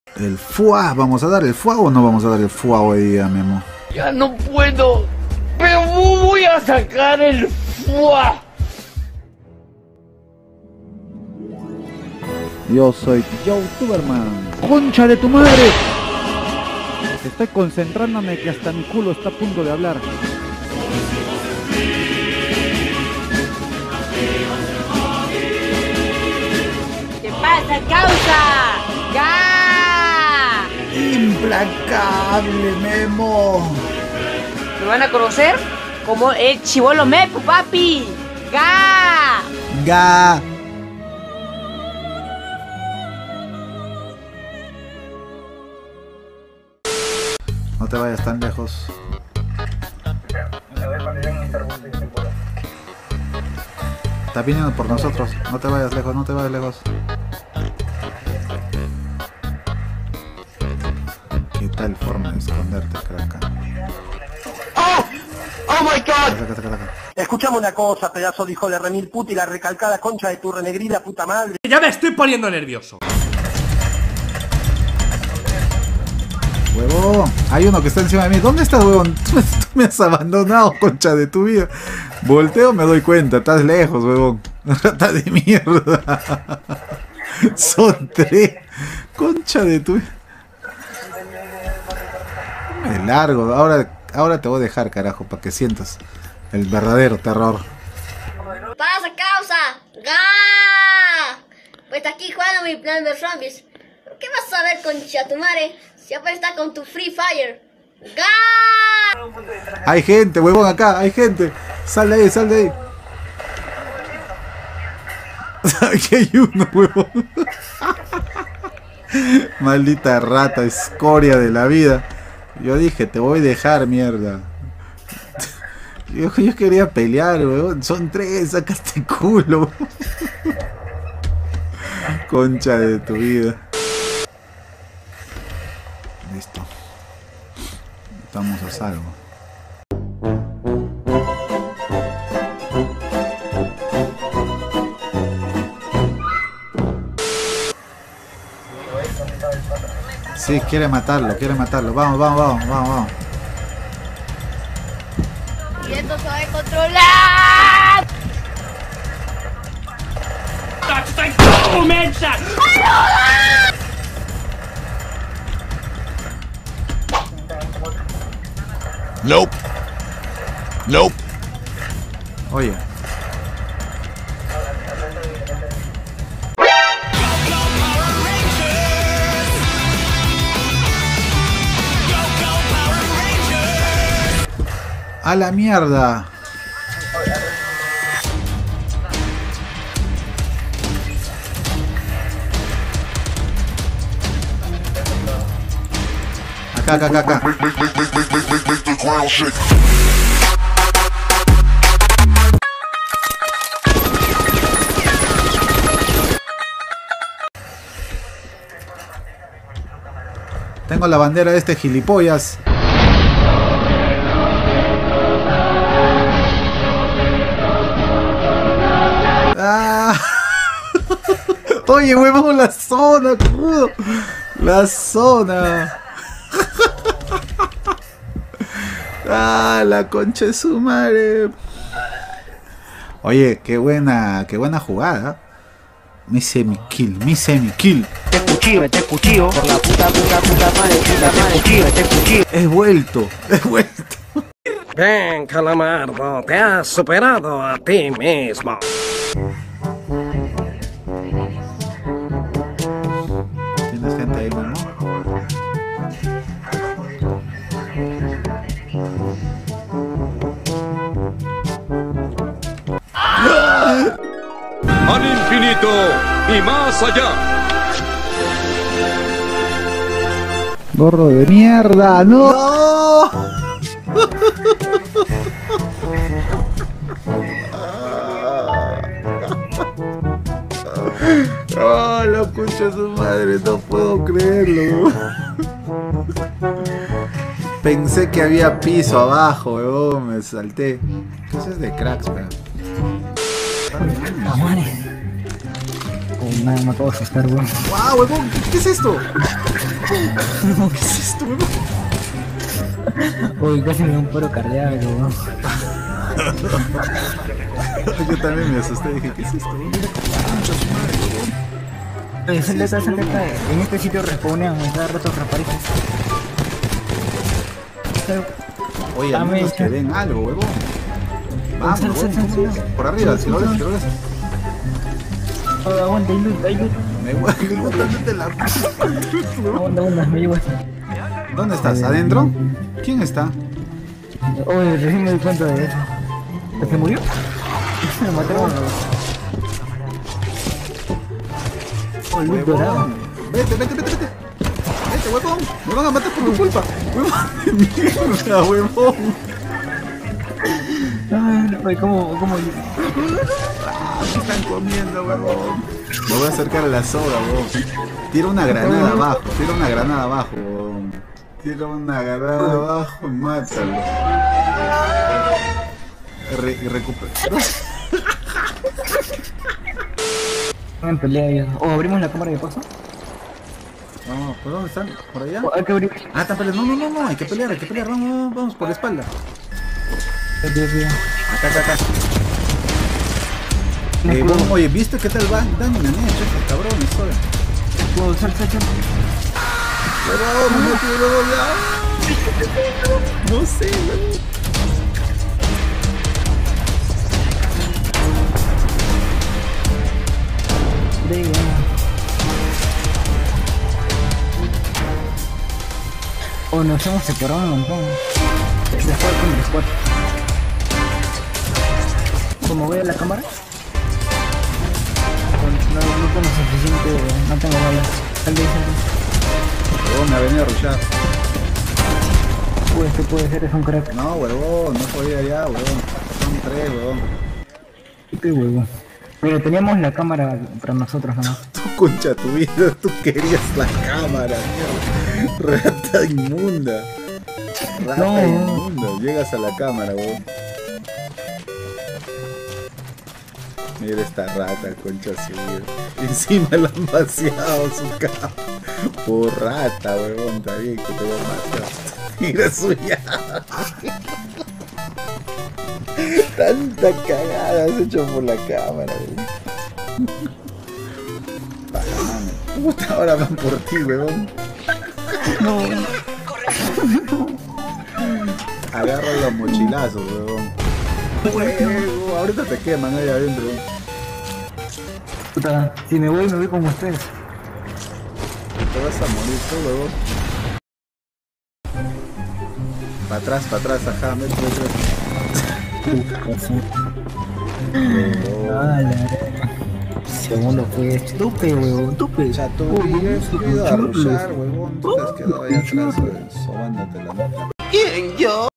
El FUA, ¿vamos a dar el FUA o no vamos a dar el FUA hoy día, Memo? Ya no puedo, pero voy a sacar el FUA. Yo soy Youtuberman. ¡Concha de tu madre! Estoy concentrándome que hasta mi culo está a punto de hablar. ¿Qué pasa, causa? ¡Ya! ¡Implacable, Memo! ¿Me van a conocer? Como el chibolo Mepo, papi. ¡Ga! ¡Ga! No te vayas tan lejos. Está viniendo por nosotros. No te vayas lejos, no te vayas lejos. ¿Qué tal forma de esconderte, crack? ¡Oh my God! Saca. Escuchame una cosa, pedazo de hijo de remil puta y la recalcada concha de tu renegrida puta madre. Ya me estoy poniendo nervioso. Huevón, hay uno que está encima de mí. ¿Dónde estás, huevón? Tú me has abandonado, concha de tu vida. Volteo, me doy cuenta. Estás lejos, huevón. Rata de mierda. Son 3. Concha de tu vida. Me largo. Ahora te voy a dejar, carajo, para que sientas el verdadero terror. ¡Pasa, causa! ¡Ga! Pues aquí jugando mi plan de zombies. ¿Qué vas a ver, concha tu madre? Siempre está con tu Free Fire. ¡Ga! Hay gente, huevón, acá, hay gente. Sal de ahí, sal de ahí. Aquí hay uno, huevón. Maldita rata, escoria de la vida. Yo dije, te voy a dejar, mierda. Yo quería pelear, huevón. Son 3, sacaste culo. Concha de tu vida. Listo. Estamos a salvo. Sí, quiere matarlo. Vamos. Y esto se va a controlar. Nope. Oye. A la mierda. Acá. Tengo la bandera de este gilipollas. Oye, huevón, la zona, crudo. La zona. La concha de su madre. Oye, qué buena jugada. Mi semi-kill. Te cuchillo. Por la puta madre, te cuchillo. He vuelto. Ven, Calamardo, te has superado a ti mismo. ¿Tienes gente ahí, mano? Al infinito y más allá. Gorro de mierda, no. Oh, la concha de su madre, no puedo creerlo. Pensé que había piso abajo, weón, me salté. ¿Qué es de cracks, weón? Me acabo de asustar, weón. ¡Wow, weón! ¿Qué es esto? ¿Qué es esto, huevón? Uy, casi me dio un paro cardíaco, weón. Yo también me asusté, dije, ¿qué es esto? Mira cómo concha su madre, huevón. Oye, Zeleta, en este sitio respawnean, cada rato reaparecen. Oye, al menos que den algo, huevón. Vamos, huevón. Por arriba, si lo ves, si lo ves. Aguanta, hay luz. Me gusta de la... Aguanta, me llevo esto. ¿Dónde estás? ¿Adentro? ¿Quién está? Oye, recién me di cuenta de eso. ¿Se murió? Me mataron. Oh, luz dorada. Huevón. Vete. Vete, huevón. Me van a matar por mi culpa. Huevón de mierda, huevón. Ay, ¿cómo? ¿Qué están comiendo, huevón? Me voy a acercar a la sobra, huevón. Tira una granada abajo, huevón. Tira una granada abajo y mátalo. Y recupera. Están en pelea ellos. ¿O abrimos la cámara de paso? Vamos, ¿por dónde están? ¿Por allá? Hay que abrir. Ah, están peleando. No, hay que pelear. Vamos, por la espalda. Acá. Huevón, oye, ¿viste qué tal daño me han hecho estos cabrones, oye? Puedo sal. Huevón, me metí, huevón, ya. No sé, huevón. Oh, nos hemos separado un montón. Después con el squad. Como voy a la cámara, no tengo suficiente, no tengo balas. Tal vez Huevón, me ha venido a rushar. este puede ser, es un crack. No, huevón, no podía ya, huevón. Son 3, huevón. Qué huevo. Mira, teníamos la cámara para nosotros nomás. Tu concha tu vida, tú querías la cámara, mierda. Rata inmunda. Inmunda. Llegas a la cámara, huevón. Mira esta rata, concha su vida. Encima la han vaciado su cama. Por rata, huevón, está bien que te voy a matar. Mira suya. Tanta cagada has hecho por la cámara, huevón. Puta, ahora van por ti, huevón. No. Agarra los mochilazos, huevón. Huevo, ahorita te queman ahí adentro. Puta, si me voy con ustedes. Te vas a morir tú, huevón. Para atrás, ajá, metro. Segundo fue estúpido, huevón, estúpido. Ya tú ibas a rushar, huevón. Tú te has quedado ahí atrás, sobándote la nota. ¿Quién, yo?